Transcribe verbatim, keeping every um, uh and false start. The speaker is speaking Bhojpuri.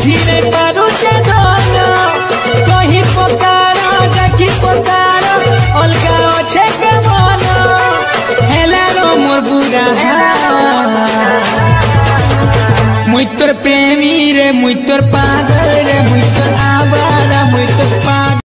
बुझिले पारुचे धन कहीं पकारो जाकी पकारो अलगा अच्छे के मन हेला रो मोर बुरा मुई तोर प्रेमी रे मुई तोर पागल